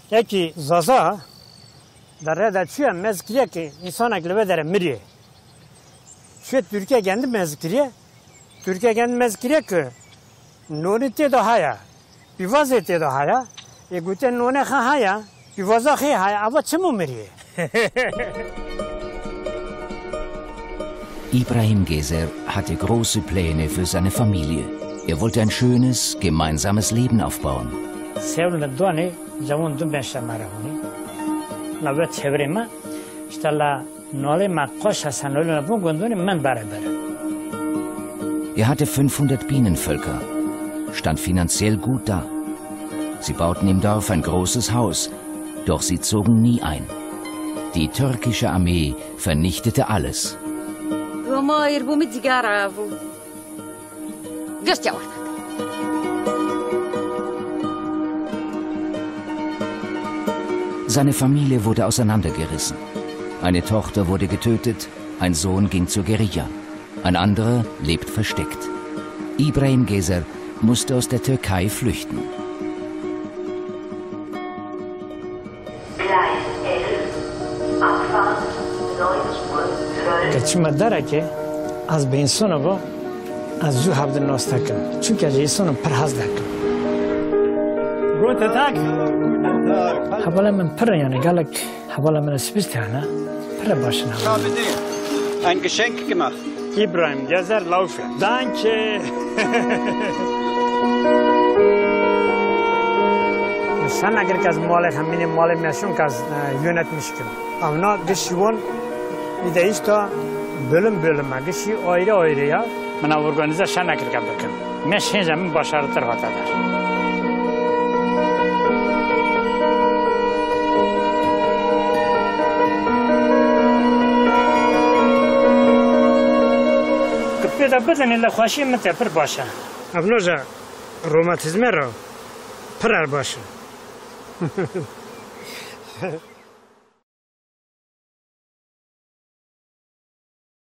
یکی زازا در رده چیه مزکریه که انسان اگلوه داره میریه چیه ترکیه گندی مزکریه ترکیه گندی مزکریه که نونی تیدا هایا بیوازه تیدا هایا یه گوته نونه خوا هایا بیوازه خی هایا اما چمو میریه Ibrahim Gezer hatte große Pläne für seine Familie. Er wollte ein schönes, gemeinsames Leben aufbauen. Er hatte 500 Bienenvölker, stand finanziell gut da. Sie bauten im Dorf ein großes Haus, doch sie zogen nie ein. Die türkische Armee vernichtete alles. Seine Familie wurde auseinandergerissen. Eine Tochter wurde getötet, ein Sohn ging zur Guerilla. Ein anderer lebt versteckt. Ibrahim Gezer musste aus der Türkei flüchten. Kaçma dara ki az bir insan bu az ju habden nostakim. Çünkü insanın perhaz dakim. Gute Tag. Habala men per yani galak habala men spistana per başına. Ein Geschenk gemacht. İbrahim Gezer Laufe. Danke. Sen agar kaz mali hamini mali meşhur kaz yönetmişkim. Ama geçiyon bir de işte bölüm geçi ayrı ya. Bana organizasyon agar kabakım. Meşhur zaman başarıdır hatalar. Kapıda بدن ile خوشی مت پر باشه. ابنوجا روماتیزم رو پر باشه.